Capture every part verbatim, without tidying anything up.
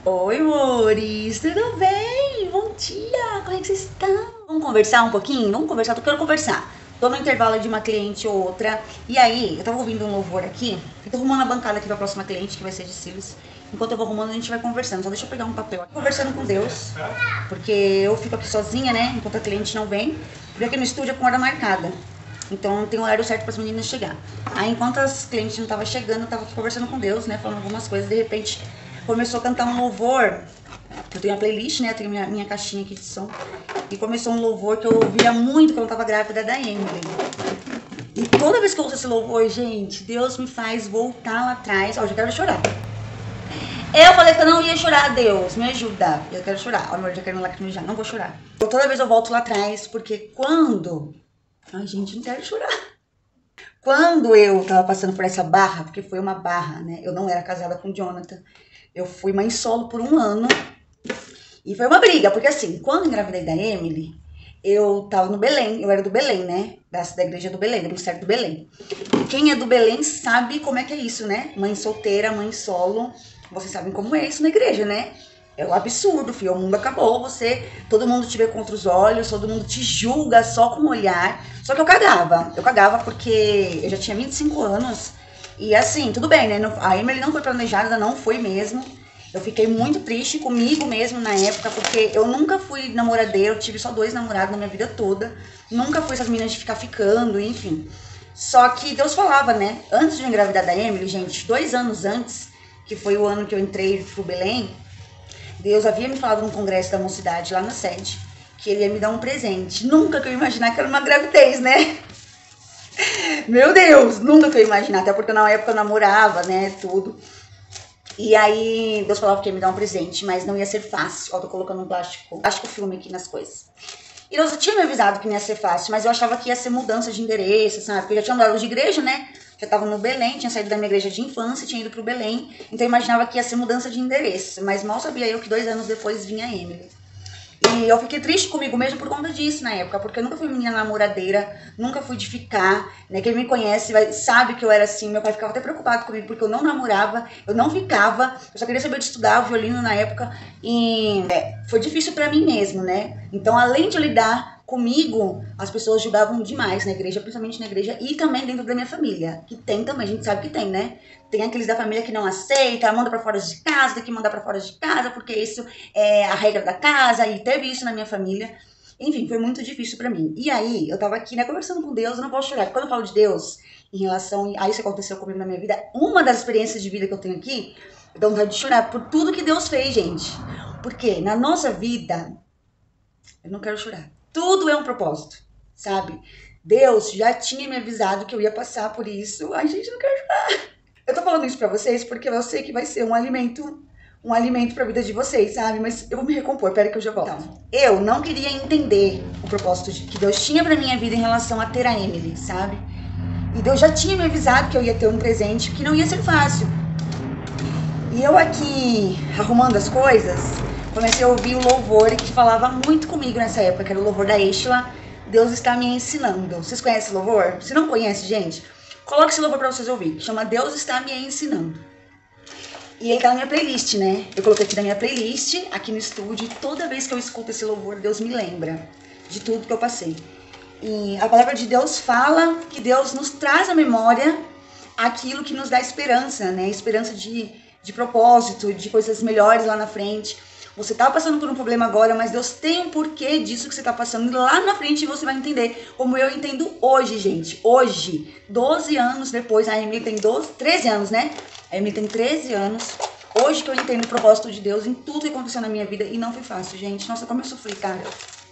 Oi, amores, tudo bem? Bom dia, como é que vocês estão? Vamos conversar um pouquinho? Vamos conversar, eu quero conversar. Tô no intervalo de uma cliente ou outra, e aí, eu tava ouvindo um louvor aqui, eu tô arrumando a bancada aqui pra próxima cliente, que vai ser de cílios. Enquanto eu vou arrumando, a gente vai conversando, só deixa eu pegar um papel aqui. Conversando com Deus, porque eu fico aqui sozinha, né, enquanto a cliente não vem, porque aqui no estúdio é com hora marcada. Então tem o horário certo para as meninas chegar. Aí enquanto as clientes não estavam chegando, eu tava aqui conversando com Deus, né? Falando algumas coisas, de repente começou a cantar um louvor. Eu tenho a playlist, né? Eu tenho minha, minha caixinha aqui de som. E começou um louvor que eu ouvia muito quando eu tava grávida da Emily. E toda vez que eu ouço esse louvor, gente, Deus me faz voltar lá atrás. Ó, eu já quero chorar. Eu falei que eu não ia chorar, Deus, me ajuda. Eu quero chorar. Olha, eu já quero me lacrimejar, não vou chorar. Toda vez eu volto lá atrás, porque quando... Ai, gente, não quero chorar. Quando eu tava passando por essa barra, porque foi uma barra, né? Eu não era casada com o Jonathan. Eu fui mãe solo por um ano. E foi uma briga, porque assim, quando eu engravidei da Emily, eu tava no Belém. Eu era do Belém, né? Da, da igreja do Belém, do Ministério do Belém. E quem é do Belém sabe como é que é isso, né? Mãe solteira, mãe solo. Vocês sabem como é isso na igreja, né? É um absurdo, filho. O mundo acabou, você, todo mundo te vê contra os olhos, todo mundo te julga só com o olhar. Só que eu cagava. Eu cagava porque eu já tinha vinte e cinco anos. E assim, tudo bem, né? A Emily não foi planejada, não foi mesmo. Eu fiquei muito triste comigo mesmo na época, porque eu nunca fui namoradeira, eu tive só dois namorados na minha vida toda. Nunca fui essas meninas de ficar ficando, enfim. Só que Deus falava, né? Antes de eu engravidar da Emily, gente, dois anos antes, que foi o ano que eu entrei pro Belém, Deus havia me falado num congresso da mocidade lá na sede que ele ia me dar um presente. Nunca que eu ia imaginar que era uma gravidez, né? Meu Deus, nunca que eu ia imaginar, até porque na época eu namorava, né, tudo. E aí Deus falava que ia me dar um presente, mas não ia ser fácil. Ó, tô colocando um plástico, plástico filme aqui nas coisas. E Deus tinha me avisado que não ia ser fácil, mas eu achava que ia ser mudança de endereço, sabe? Porque eu já tinha mudado de igreja, né? Já tava no Belém, tinha saído da minha igreja de infância, tinha ido pro Belém. Então eu imaginava que ia ser mudança de endereço. Mas mal sabia eu que dois anos depois vinha a Emily. E eu fiquei triste comigo mesmo por conta disso na época, porque eu nunca fui menina namoradeira, nunca fui de ficar, né? Quem me conhece vai, sabe que eu era assim. Meu pai ficava até preocupado comigo porque eu não namorava, eu não ficava, eu só queria saber de estudar o violino na época. E é, foi difícil pra mim mesmo, né? Então, além de eu lidar comigo, as pessoas julgavam demais na igreja, principalmente na igreja e também dentro da minha família, que tem também, a gente sabe que tem, né? Tem aqueles da família que não aceita, manda pra fora de casa, tem que mandar pra fora de casa, porque isso é a regra da casa, e teve isso na minha família. Enfim, foi muito difícil pra mim. E aí, eu tava aqui, né, conversando com Deus, eu não posso chorar. Quando eu falo de Deus, em relação a isso que aconteceu comigo na minha vida, uma das experiências de vida que eu tenho aqui, eu dou vontade de chorar por tudo que Deus fez, gente. Porque na nossa vida, eu não quero chorar. Tudo é um propósito, sabe? Deus já tinha me avisado que eu ia passar por isso. Ai, gente, não quero chorar. Eu tô falando isso pra vocês porque eu sei que vai ser um alimento, um alimento pra vida de vocês, sabe? Mas eu vou me recompor, pera que eu já volto. Então, eu não queria entender o propósito que Deus tinha pra minha vida em relação a ter a Emily, sabe? E Deus já tinha me avisado que eu ia ter um presente que não ia ser fácil. E eu aqui, arrumando as coisas, comecei a ouvir o louvor que falava muito comigo nessa época, que era o louvor da Estela, Deus está me ensinando. Vocês conhecem esse louvor? Se não conhece, gente, coloque esse louvor pra vocês ouvirem, que chama Deus está me ensinando. E ele tá na minha playlist, né? Eu coloquei aqui na minha playlist, aqui no estúdio, e toda vez que eu escuto esse louvor, Deus me lembra de tudo que eu passei. E a palavra de Deus fala que Deus nos traz à memória aquilo que nos dá esperança, né? Esperança de, de propósito, de coisas melhores lá na frente. Você tá passando por um problema agora, mas Deus tem um porquê disso que você tá passando. E lá na frente você vai entender, como eu entendo hoje, gente. Hoje, doze anos depois, a Emily tem doze, treze anos, né? A Emily tem treze anos. Hoje que eu entendo o propósito de Deus em tudo que aconteceu na minha vida. E não foi fácil, gente. Nossa, como eu sofri, cara.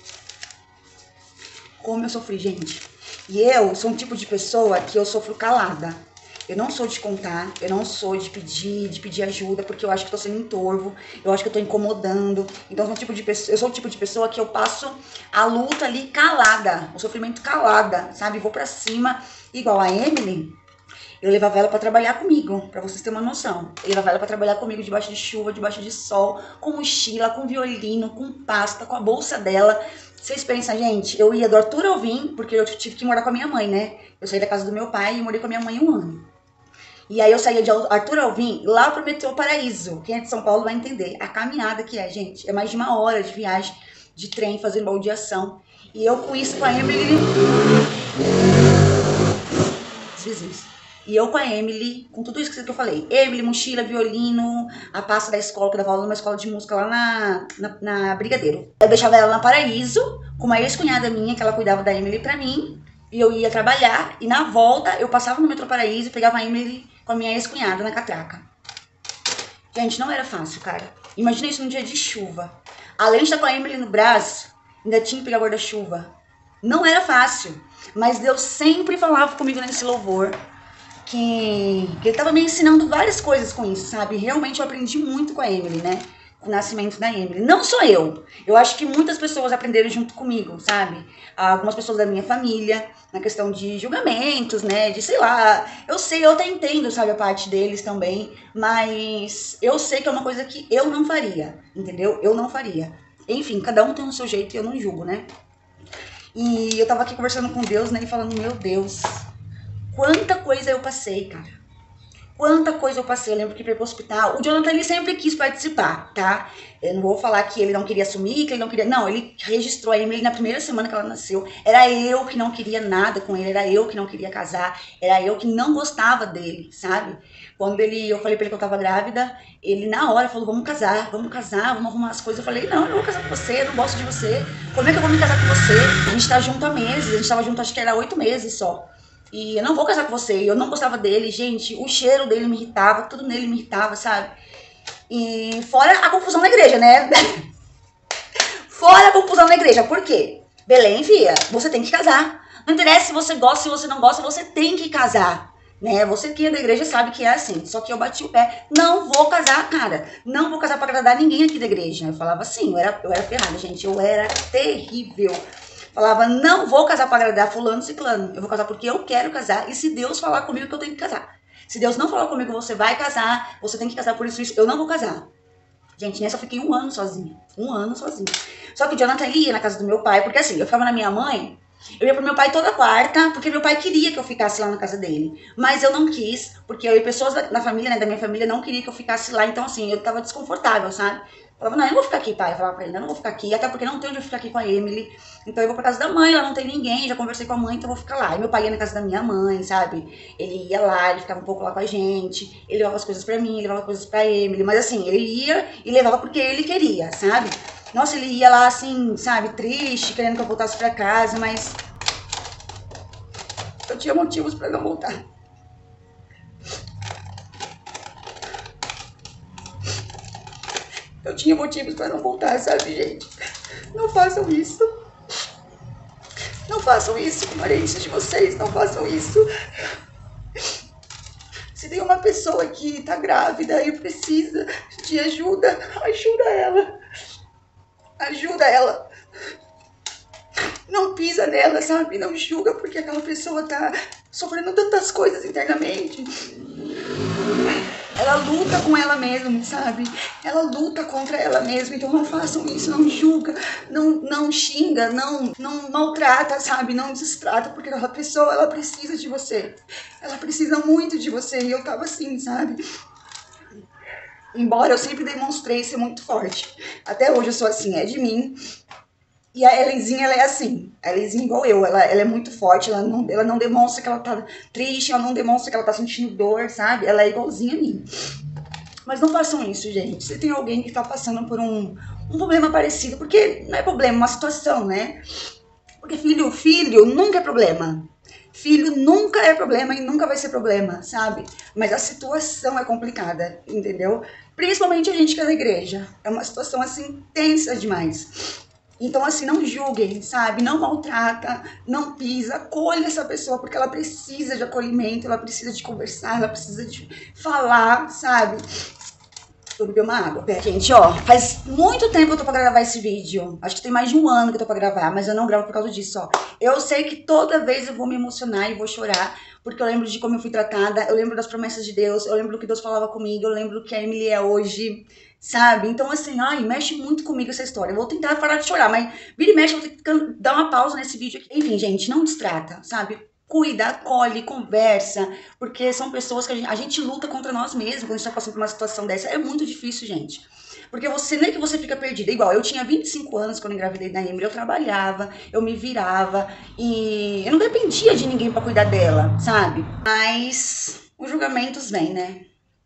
Como eu sofri, gente. E eu sou um tipo de pessoa que eu sofro calada. Eu não sou de contar, eu não sou de pedir, de pedir ajuda, porque eu acho que tô sendo entorvo, eu acho que eu tô incomodando. Então eu sou, um tipo de pessoa, eu sou o tipo de pessoa que eu passo a luta ali calada, o sofrimento calada, sabe? Vou pra cima, igual a Emily, eu levava ela pra trabalhar comigo, pra vocês terem uma noção. Eu levava ela pra trabalhar comigo debaixo de chuva, debaixo de sol, com mochila, com violino, com pasta, com a bolsa dela. Vocês pensam, gente, eu ia do Arthur ao Vim, porque eu tive que morar com a minha mãe, né? Eu saí da casa do meu pai e morei com a minha mãe um ano. E aí eu saía de Arthur Alvim lá pro metrô Paraíso. Quem é de São Paulo vai entender a caminhada que é, gente. É mais de uma hora de viagem de trem fazendo baldeação. E eu com isso, com a Emily... Os vizinhos. E eu com a Emily, com tudo isso que eu falei. Emily, mochila, violino, a pasta da escola, que eu dava aula numa escola de música lá na, na, na Brigadeiro. Eu deixava ela na Paraíso, com uma ex-cunhada minha, que ela cuidava da Emily pra mim. E eu ia trabalhar, e na volta eu passava no metrô Paraíso e pegava a Emily com a minha ex-cunhada na catraca. Gente, não era fácil, cara. Imagina isso num dia de chuva. Além de estar com a Emily no braço, ainda tinha que pegar guarda-chuva. Não era fácil, mas Deus sempre falava comigo nesse louvor que, que ele tava me ensinando várias coisas com isso, sabe? Realmente eu aprendi muito com a Emily, né? Com o nascimento da Emily. Não só eu. Eu acho que muitas pessoas aprenderam junto comigo, sabe? Algumas pessoas da minha família, na questão de julgamentos, né? De, sei lá, eu sei, eu até entendo, sabe, a parte deles também, mas eu sei que é uma coisa que eu não faria, entendeu? Eu não faria. Enfim, cada um tem o seu jeito e eu não julgo, né? E eu tava aqui conversando com Deus, né? E falando, meu Deus, quanta coisa eu passei, cara. Quanta coisa eu passei, eu lembro que pra ir pro hospital, o Jonathan, ele sempre quis participar, tá? Eu não vou falar que ele não queria assumir, que ele não queria, não, ele registrou a Emily na primeira semana que ela nasceu, era eu que não queria nada com ele, era eu que não queria casar, era eu que não gostava dele, sabe? Quando ele, eu falei pra ele que eu tava grávida, ele na hora falou, vamos casar, vamos casar, vamos arrumar as coisas. Eu falei, não, eu não vou casar com você, eu não gosto de você, como é que eu vou me casar com você? A gente tá junto há meses, a gente tava junto acho que era oito meses só. E eu não vou casar com você, eu não gostava dele, gente, o cheiro dele me irritava, tudo nele me irritava, sabe? E fora a confusão na igreja, né? Fora a confusão na igreja, por quê? Belém, filha, você tem que casar. Não interessa se você gosta, se você não gosta, você tem que casar, né? Você que é da igreja sabe que é assim, só que eu bati o pé, não vou casar, cara, não vou casar pra agradar ninguém aqui da igreja. Eu falava assim, eu era, eu era ferrada, gente, eu era terrível. Falava, não vou casar para agradar fulano e ciclano. Eu vou casar porque eu quero casar. E se Deus falar comigo que eu tenho que casar. Se Deus não falar comigo, você vai casar, você tem que casar por isso, isso, eu não vou casar. Gente, nessa eu fiquei um ano sozinha. Um ano sozinha. Só que o Jonathan, ele ia na casa do meu pai, porque assim, eu ficava na minha mãe, eu ia pro meu pai toda quarta, porque meu pai queria que eu ficasse lá na casa dele. Mas eu não quis, porque eu e pessoas da, da família, né, da minha família, não queriam que eu ficasse lá. Então assim, eu tava desconfortável, sabe? Eu falava, não, eu não vou ficar aqui, pai. Eu falava pra ele, eu não vou ficar aqui, até porque não tem onde eu ficar aqui com a Emily. Então eu vou pra casa da mãe, lá não tem ninguém, já conversei com a mãe, então eu vou ficar lá. E meu pai ia na casa da minha mãe, sabe? Ele ia lá, ele ficava um pouco lá com a gente, ele levava as coisas pra mim, levava coisas pra Emily. Mas assim, ele ia e levava porque ele queria, sabe? Nossa, ele ia lá assim, sabe, triste, querendo que eu voltasse pra casa, mas eu tinha motivos pra não voltar. Eu tinha motivos pra não voltar, sabe, gente? Não façam isso. Não façam isso com parentes de vocês, não façam isso. Se tem uma pessoa que tá grávida e precisa de ajuda, ajuda ela. Ajuda ela. Não pisa nela, sabe? Não julga porque aquela pessoa tá sofrendo tantas coisas internamente. Ela luta com ela mesma, sabe? Ela luta contra ela mesma, então não façam isso, não julga, não, não xinga, não, não maltrata, sabe? Não destrata, porque aquela pessoa, ela precisa de você. Ela precisa muito de você, e eu tava assim, sabe? Embora eu sempre demonstrei ser muito forte. Até hoje eu sou assim, é de mim. E a Helenzinha, ela é assim, a Helenzinha igual eu, ela, ela é muito forte, ela não, ela não demonstra que ela tá triste, ela não demonstra que ela tá sentindo dor, sabe? Ela é igualzinha a mim. Mas não façam isso, gente. Se tem alguém que tá passando por um, um problema parecido, porque não é problema, é uma situação, né? Porque filho, filho nunca é problema. Filho nunca é problema e nunca vai ser problema, sabe? Mas a situação é complicada, entendeu? Principalmente a gente que é da igreja. É uma situação, assim, tensa demais. Então, assim, não julguem, sabe? Não maltrata, não pisa, acolha essa pessoa, porque ela precisa de acolhimento, ela precisa de conversar, ela precisa de falar, sabe? Eu bebi uma água. Pera, gente, ó, faz muito tempo que eu tô pra gravar esse vídeo. Acho que tem mais de um ano que eu tô pra gravar, mas eu não gravo por causa disso, ó. Eu sei que toda vez eu vou me emocionar e vou chorar, porque eu lembro de como eu fui tratada, eu lembro das promessas de Deus, eu lembro do que Deus falava comigo, eu lembro do que a Emily é hoje, sabe? Então, assim, ai, mexe muito comigo essa história. Eu vou tentar parar de chorar, mas vira e mexe, eu vou ter que dar uma pausa nesse vídeo aqui. Enfim, gente, não distrata, sabe? cuida, acolhe, conversa, porque são pessoas que a gente, a gente luta contra nós mesmos quando a gente tá passando por uma situação dessa. É muito difícil, gente. Porque você, nem que você fica perdida. Igual, eu tinha vinte e cinco anos quando eu engravidei da Emily, eu trabalhava, eu me virava e eu não dependia de ninguém pra cuidar dela, sabe? Mas os julgamentos vêm, né?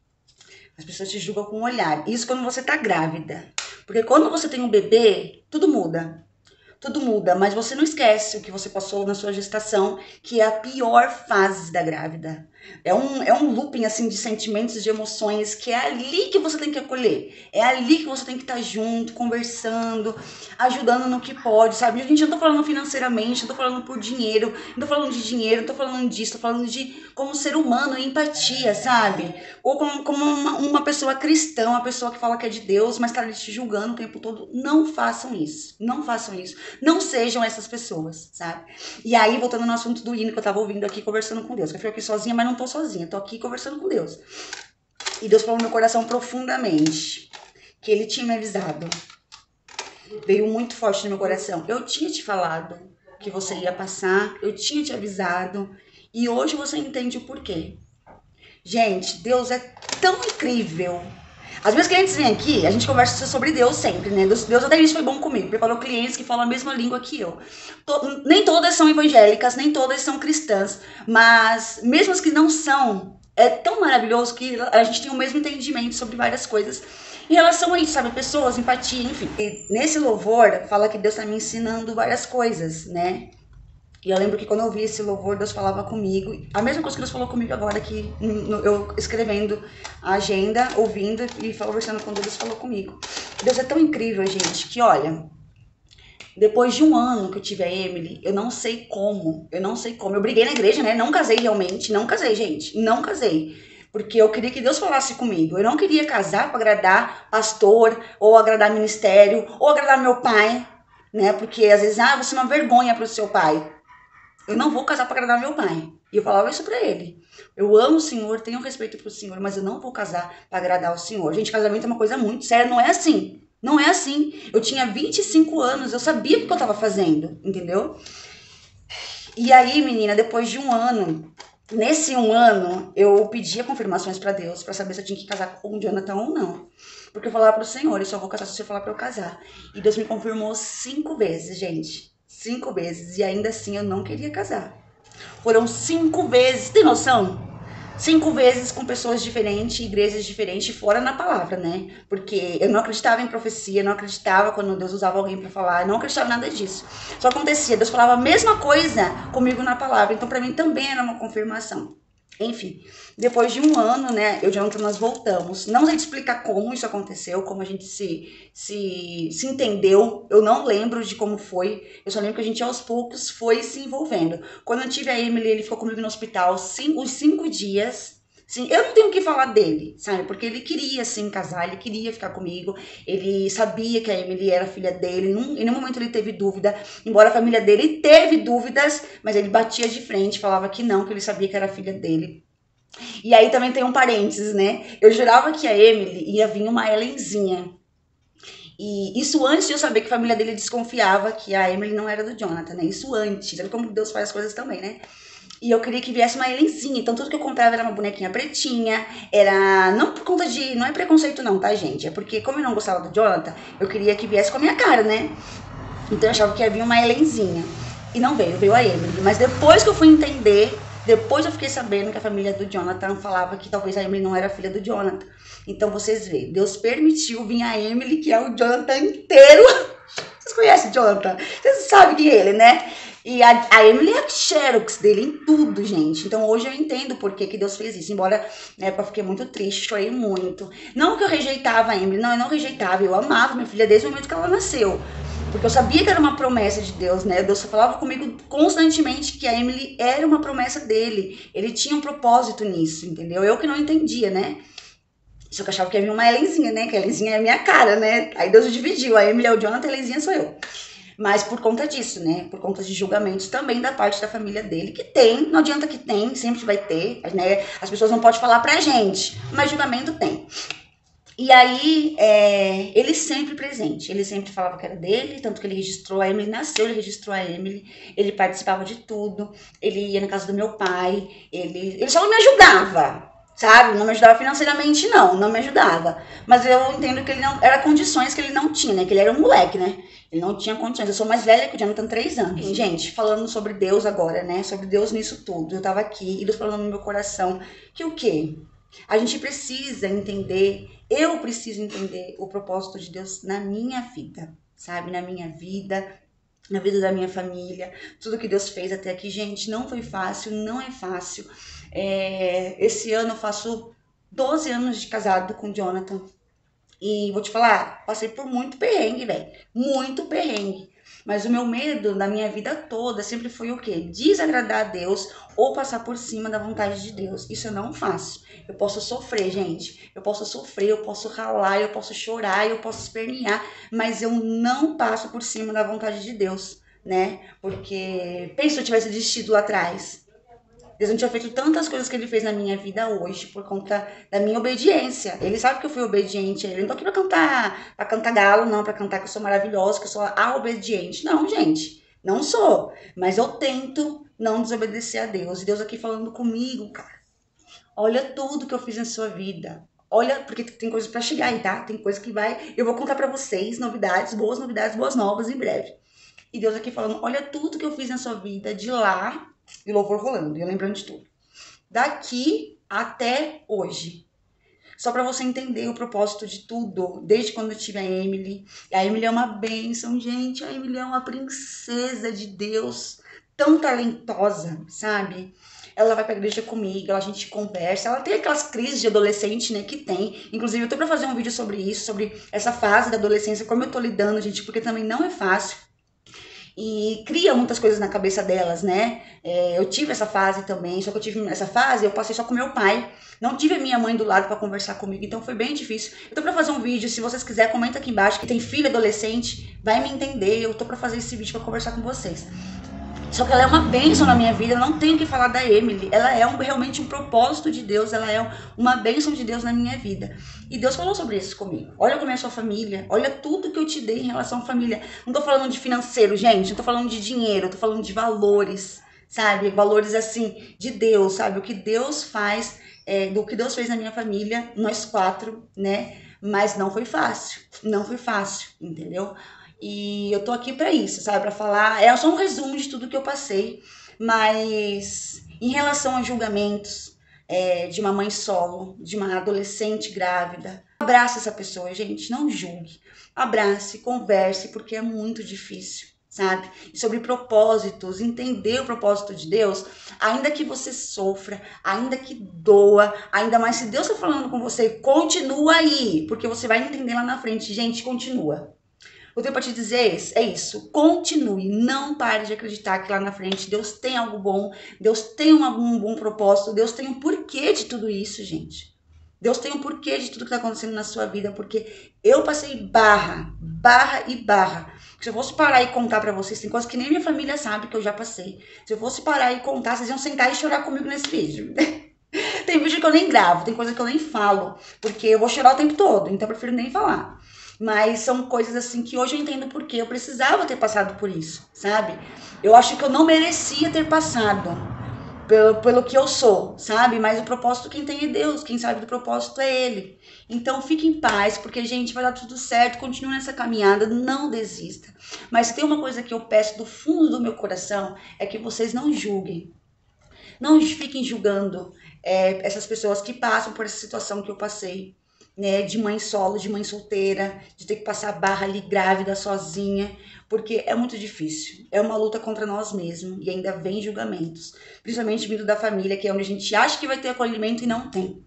As pessoas te julgam com o olhar. Isso quando você tá grávida. Porque quando você tem um bebê, tudo muda. Tudo muda, mas você não esquece o que você passou na sua gestação, que é a pior fase da grávida. É um, é um looping, assim, de sentimentos, de emoções, que é ali que você tem que acolher. É ali que você tem que estar junto, conversando, ajudando no que pode, sabe? Gente, eu não tô falando financeiramente, não tô falando por dinheiro, não tô falando de dinheiro, não tô falando disso, tô falando de como ser humano, empatia, sabe? Ou como, como uma, uma pessoa cristã, uma pessoa que fala que é de Deus, mas tá ali te julgando o tempo todo. Não façam isso, não façam isso. Não sejam essas pessoas, sabe? E aí, voltando no assunto do hino que eu tava ouvindo aqui, conversando com Deus, que eu fico aqui sozinha, mas não tô sozinha, tô aqui conversando com Deus. E Deus falou no meu coração profundamente que Ele tinha me avisado. Veio muito forte no meu coração. Eu tinha te falado que você ia passar, eu tinha te avisado, e hoje você entende o porquê. Gente, Deus é tão incrível. As minhas clientes vêm aqui, a gente conversa sobre Deus sempre, né? Deus, Deus até isso foi bom comigo, preparou clientes que falam a mesma língua que eu. To, nem todas são evangélicas, nem todas são cristãs, mas mesmo as que não são, é tão maravilhoso que a gente tem o mesmo entendimento sobre várias coisas em relação a isso, sabe? Pessoas, empatia, enfim. E nesse louvor, fala que Deus tá me ensinando várias coisas, né? E eu lembro que quando eu ouvi esse louvor, Deus falava comigo. A mesma coisa que Deus falou comigo agora, aqui, eu escrevendo a agenda, ouvindo e conversando com Deus, Deus falou comigo. Deus é tão incrível, gente, que olha, depois de um ano que eu tive a Emily, eu não sei como, eu não sei como. Eu briguei na igreja, né? Não casei realmente, não casei, gente, não casei. Porque eu queria que Deus falasse comigo. Eu não queria casar para agradar pastor, ou agradar ministério, ou agradar meu pai, né? Porque às vezes, ah, você é uma vergonha pro seu pai. Eu não vou casar para agradar meu pai. E eu falava isso pra ele. Eu amo o Senhor, tenho respeito pro Senhor, mas eu não vou casar para agradar o Senhor. Gente, casamento é uma coisa muito séria, não é assim. Não é assim. Eu tinha vinte e cinco anos, eu sabia o que eu tava fazendo, entendeu? E aí, menina, depois de um ano, nesse um ano, eu pedia confirmações pra Deus, pra saber se eu tinha que casar com o Jonathan ou não. Porque eu falava pro Senhor, eu só vou casar se você falar pra eu casar. E Deus me confirmou cinco vezes, gente. Cinco vezes. E ainda assim eu não queria casar. Foram cinco vezes. Tem noção? Cinco vezes com pessoas diferentes, igrejas diferentes, fora na palavra, né? Porque eu não acreditava em profecia, não acreditava quando Deus usava alguém pra falar, não acreditava em nada disso. Só acontecia, Deus falava a mesma coisa comigo na palavra. Então pra mim também era uma confirmação. Enfim, depois de um ano, né, eu e o Jonathan, nós voltamos. Não sei te explicar como isso aconteceu, como a gente se, se, se entendeu. Eu não lembro de como foi. Eu só lembro que a gente, aos poucos, foi se envolvendo. Quando eu tive a Emily, ele ficou comigo no hospital cinco, os cinco dias. Sim, eu não tenho o que falar dele, sabe? Porque ele queria, sim, casar, ele queria ficar comigo. Ele sabia que a Emily era filha dele. Em nenhum momento ele teve dúvida. Embora a família dele teve dúvidas, mas ele batia de frente, falava que não, que ele sabia que era filha dele. E aí também tem um parênteses, né? Eu jurava que a Emily ia vir uma Ellenzinha. E isso antes de eu saber que a família dele desconfiava que a Emily não era do Jonathan, né? Isso antes. Sabe como Deus faz as coisas também, né? E eu queria que viesse uma Ellenzinha. Então tudo que eu comprava era uma bonequinha pretinha. Era... Não por conta de... Não é preconceito não, tá, gente? É porque como eu não gostava do Jonathan, eu queria que viesse com a minha cara, né? Então eu achava que ia vir uma Ellenzinha. E não veio, veio a Emily. Mas depois que eu fui entender... Depois eu fiquei sabendo que a família do Jonathan falava que talvez a Emily não era filha do Jonathan. Então vocês veem, Deus permitiu vir a Emily, que é o Jonathan inteiro. Vocês conhecem o Jonathan? Vocês sabem que é ele, né? E a, a Emily é a xerox dele em tudo, gente. Então hoje eu entendo por que, que Deus fez isso. Embora na época eu fiquei muito triste, chorei muito. Não que eu rejeitava a Emily, não, eu não rejeitava. Eu amava minha filha desde o momento que ela nasceu. Porque eu sabia que era uma promessa de Deus, né? Deus falava comigo constantemente que a Emily era uma promessa dele. Ele tinha um propósito nisso, entendeu? Eu que não entendia, né? Só que eu achava que ia vir uma Ellenzinha, né? Que a Ellenzinha é a minha cara, né? Aí Deus dividiu. A Emily é o Jonathan, a Ellenzinha sou eu. Mas por conta disso, né? Por conta de julgamentos também da parte da família dele, que tem, não adianta que tem, sempre vai ter, né? As pessoas não podem falar pra gente, mas julgamento tem. E aí, é, ele sempre presente, ele sempre falava que era dele, tanto que ele registrou a Emily, nasceu, ele registrou a Emily, ele participava de tudo, ele ia na casa do meu pai, ele, ele só não me ajudava, sabe? Não me ajudava financeiramente, não, não me ajudava. Mas eu entendo que ele não, era condições que ele não tinha, né? Que ele era um moleque, né? Ele não tinha condições. Eu sou mais velha que o Jonathan, três anos. E, gente, falando sobre Deus agora, né? Sobre Deus nisso tudo. Eu tava aqui e Deus falando no meu coração que o quê? A gente precisa entender, eu preciso entender o propósito de Deus na minha vida, sabe? Na minha vida, na vida da minha família, tudo que Deus fez até aqui. Gente, não foi fácil, não é fácil. É, esse ano eu faço doze anos de casado com o Jonathan. E vou te falar, passei por muito perrengue, velho. Muito perrengue. Mas o meu medo na minha vida toda sempre foi o quê? Desagradar a Deus ou passar por cima da vontade de Deus. Isso eu não faço. Eu posso sofrer, gente. Eu posso sofrer, eu posso ralar, eu posso chorar, eu posso espernear. Mas eu não passo por cima da vontade de Deus, né? Porque, pensa se eu tivesse desistido lá atrás. Deus não tinha feito tantas coisas que ele fez na minha vida hoje por conta da minha obediência. Ele sabe que eu fui obediente. Ele não tô aqui pra cantar, pra cantar galo, não, pra cantar que eu sou maravilhosa, que eu sou a obediente. Não, gente, não sou. Mas eu tento não desobedecer a Deus. E Deus aqui falando comigo, cara. Olha tudo que eu fiz na sua vida. Olha, porque tem coisas pra chegar aí, tá? Tem coisa que vai... Eu vou contar pra vocês novidades, boas novidades, boas novas em breve. E Deus aqui falando, olha tudo que eu fiz na sua vida de lá... E louvor rolando, e eu lembrando de tudo. Daqui até hoje. Só pra você entender o propósito de tudo. Desde quando eu tive a Emily. A Emily é uma bênção, gente. A Emily é uma princesa de Deus. Tão talentosa, sabe? Ela vai pra igreja comigo, a gente conversa. Ela tem aquelas crises de adolescente, né, que tem. Inclusive, eu tô pra fazer um vídeo sobre isso. Sobre essa fase da adolescência. Como eu tô lidando, gente. Porque também não é fácil. E cria muitas coisas na cabeça delas, né? É, eu tive essa fase também, só que eu tive essa fase, eu passei só com meu pai. Não tive a minha mãe do lado pra conversar comigo, então foi bem difícil. Eu tô pra fazer um vídeo, se vocês quiserem, comenta aqui embaixo, que tem filho adolescente, vai me entender, eu tô pra fazer esse vídeo pra conversar com vocês. Só que ela é uma bênção na minha vida, eu não tenho que falar da Emily. Ela é um, realmente um propósito de Deus, ela é uma bênção de Deus na minha vida. E Deus falou sobre isso comigo. Olha como é a sua família, olha tudo que eu te dei em relação à família. Não tô falando de financeiro, gente, não tô falando de dinheiro, eu tô falando de valores, sabe? Valores assim, de Deus, sabe? O que Deus faz, é, do que Deus fez na minha família, nós quatro, né? Mas não foi fácil, não foi fácil, entendeu? E eu tô aqui pra isso, sabe? Pra falar, é só um resumo de tudo que eu passei, mas em relação a julgamentos é, de uma mãe solo, de uma adolescente grávida, abrace essa pessoa, gente, não julgue. Abrace, converse, porque é muito difícil, sabe? E sobre propósitos, entender o propósito de Deus, ainda que você sofra, ainda que doa, ainda mais se Deus tá falando com você, continua aí, porque você vai entender lá na frente, gente, continua. O que eu tenho pra te dizer é isso, continue, não pare de acreditar que lá na frente Deus tem algo bom, Deus tem um, um bom propósito, Deus tem um porquê de tudo isso, gente. Deus tem um porquê de tudo que tá acontecendo na sua vida, porque eu passei barra, barra e barra. Se eu fosse parar e contar pra vocês, tem coisas que nem minha família sabe que eu já passei. Se eu fosse parar e contar, vocês iam sentar e chorar comigo nesse vídeo. Tem vídeo que eu nem gravo, tem coisa que eu nem falo, porque eu vou chorar o tempo todo, então eu prefiro nem falar. Mas são coisas assim que hoje eu entendo porque eu precisava ter passado por isso, sabe? Eu acho que eu não merecia ter passado pelo, pelo que eu sou, sabe? Mas o propósito quem tem é Deus, quem sabe do propósito é Ele. Então fique em paz, porque, gente, vai dar tudo certo, continue nessa caminhada, não desista. Mas tem uma coisa que eu peço do fundo do meu coração, é que vocês não julguem. Não fiquem julgando é, essas pessoas que passam por essa situação que eu passei. Né, de mãe solo, de mãe solteira, de ter que passar barra ali grávida, sozinha, porque é muito difícil, é uma luta contra nós mesmos e ainda vem julgamentos, principalmente vindo da família, que é onde a gente acha que vai ter acolhimento e não tem.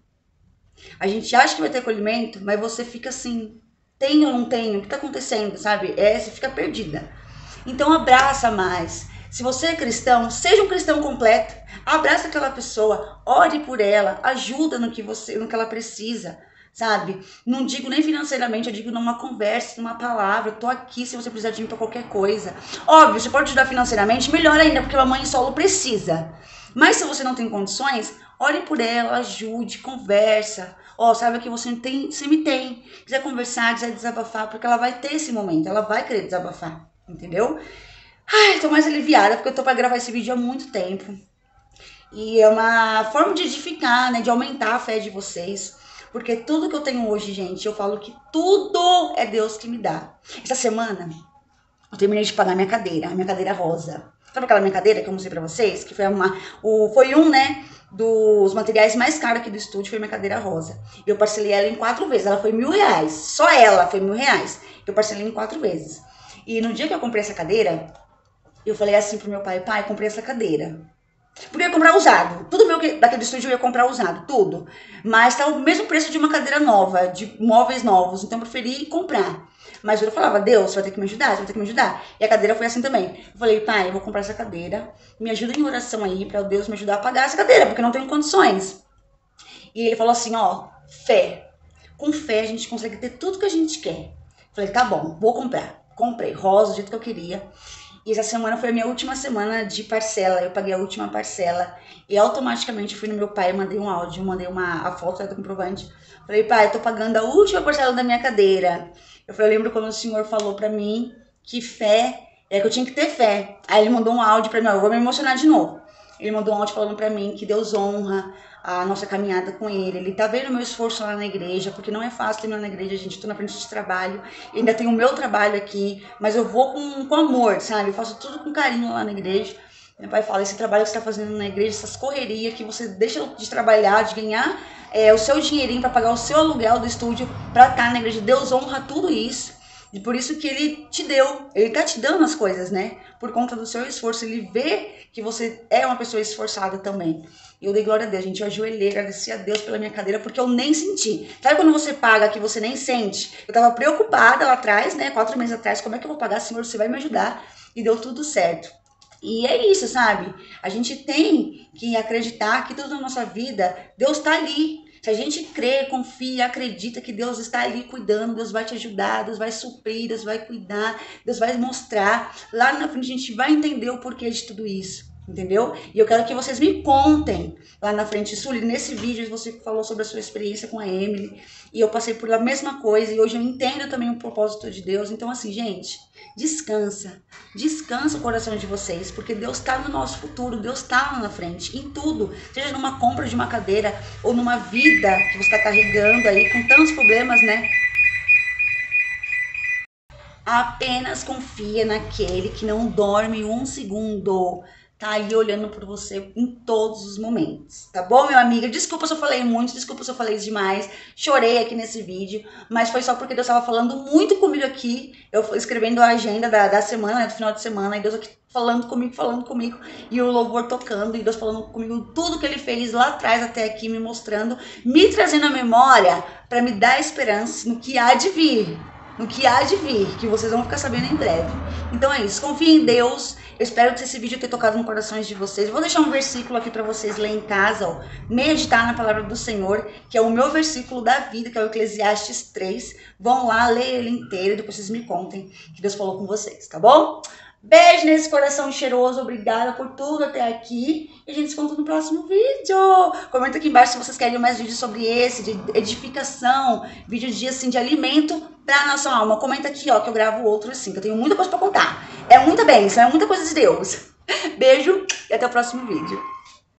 A gente acha que vai ter acolhimento, mas você fica assim, tem ou não tem, o que tá acontecendo, sabe? É, você fica perdida. Então abraça mais. Se você é cristão, seja um cristão completo, abraça aquela pessoa, ore por ela, ajuda no que, você, no que ela precisa. Sabe? Não digo nem financeiramente, eu digo numa conversa, numa palavra. Eu tô aqui se você precisar de mim pra qualquer coisa. Óbvio, você pode ajudar financeiramente, melhor ainda, porque uma mãe solo precisa. Mas se você não tem condições, ore por ela, ajude, conversa. ó, saiba que você tem, você me tem. Quiser conversar, quiser desabafar, porque ela vai ter esse momento, ela vai querer desabafar, entendeu? Ai, tô mais aliviada, porque eu tô pra gravar esse vídeo há muito tempo. E é uma forma de edificar, né, de aumentar a fé de vocês. Porque tudo que eu tenho hoje, gente, eu falo que tudo é Deus que me dá. Essa semana, eu terminei de pagar minha cadeira, a minha cadeira rosa. Sabe aquela minha cadeira que eu mostrei pra vocês? Que foi, uma, o, foi um, né, dos materiais mais caros aqui do estúdio, foi minha cadeira rosa. Eu parcelei ela em quatro vezes, ela foi mil reais. Só ela foi mil reais. Eu parcelei em quatro vezes. E no dia que eu comprei essa cadeira, eu falei assim pro meu pai, pai, comprei essa cadeira. Porque eu ia comprar usado. Tudo meu que, daquele estúdio eu ia comprar usado, tudo. Mas tá o mesmo preço de uma cadeira nova, de móveis novos. Então eu preferi comprar. Mas eu falava, Deus, você vai ter que me ajudar, você vai ter que me ajudar. E a cadeira foi assim também. Eu falei, pai, eu vou comprar essa cadeira. Me ajuda em oração aí pra Deus me ajudar a pagar essa cadeira, porque eu não tenho condições. E ele falou assim, ó, fé. Com fé a gente consegue ter tudo que a gente quer. Eu falei, tá bom, vou comprar. Comprei rosa, do jeito que eu queria. E essa semana foi a minha última semana de parcela, eu paguei a última parcela. E automaticamente fui no meu pai, mandei um áudio, mandei uma, a foto do comprovante. Falei, pai, tô pagando a última parcela da minha cadeira. Eu falei, eu lembro quando o senhor falou pra mim que fé, é que eu tinha que ter fé. Aí ele mandou um áudio pra mim, ó, eu vou me emocionar de novo. Ele mandou um áudio falando pra mim que Deus honra a nossa caminhada com ele. Ele tá vendo o meu esforço lá na igreja, porque não é fácil terminar na igreja, gente. Eu tô na frente de trabalho, ainda tenho o meu trabalho aqui, mas eu vou com, com amor, sabe? Eu faço tudo com carinho lá na igreja. Meu pai fala, esse trabalho que você tá fazendo na igreja, essas correrias que você deixa de trabalhar, de ganhar é, o seu dinheirinho para pagar o seu aluguel do estúdio, pra estar na igreja. Deus honra tudo isso. E por isso que ele te deu, ele tá te dando as coisas, né? Por conta do seu esforço, ele vê que você é uma pessoa esforçada também. E eu dei glória a Deus, gente, eu ajoelhei, agradeci a Deus pela minha cadeira, porque eu nem senti. Sabe quando você paga que você nem sente? Eu tava preocupada lá atrás, né, quatro meses atrás, como é que eu vou pagar, Senhor, você vai me ajudar? E deu tudo certo. E é isso, sabe? A gente tem que acreditar que tudo na nossa vida, Deus tá ali. Se a gente crê, confia, acredita que Deus está ali cuidando, Deus vai te ajudar, Deus vai suprir, Deus vai cuidar, Deus vai mostrar. Lá na frente a gente vai entender o porquê de tudo isso, entendeu? E eu quero que vocês me contem lá na frente. Sully, nesse vídeo você falou sobre a sua experiência com a Emily, e eu passei por a mesma coisa, e hoje eu entendo também o propósito de Deus. Então assim, gente, descansa, descansa o coração de vocês, porque Deus está no nosso futuro, Deus está lá na frente, em tudo, seja numa compra de uma cadeira, ou numa vida que você está carregando aí, com tantos problemas, né? Apenas confia naquele que não dorme um segundo, tá aí olhando por você em todos os momentos, tá bom, meu amigo? Desculpa se eu falei muito, desculpa se eu falei demais, chorei aqui nesse vídeo, mas foi só porque Deus estava falando muito comigo aqui, eu fui escrevendo a agenda da, da semana, né, do final de semana, e Deus aqui falando comigo, falando comigo, e o louvor tocando, e Deus falando comigo tudo que ele fez lá atrás até aqui, me mostrando, me trazendo a memória para me dar esperança no que há de vir. No que há de vir, que vocês vão ficar sabendo em breve. Então é isso, confiem em Deus. Eu espero que esse vídeo tenha tocado no corações de vocês. Vou deixar um versículo aqui para vocês lerem em casa, ó. Meditar na palavra do Senhor, que é o meu versículo da vida, que é o Eclesiastes três. Vão lá, ler ele inteiro e depois vocês me contem que Deus falou com vocês, tá bom? Beijo nesse coração cheiroso, obrigada por tudo até aqui. E a gente se conta no próximo vídeo. Comenta aqui embaixo se vocês querem mais vídeos sobre esse, de edificação, vídeos de, assim, de alimento pra nossa alma. Comenta aqui, ó, que eu gravo outro assim, que eu tenho muita coisa pra contar. É muita bênção, é muita coisa de Deus. Beijo e até o próximo vídeo.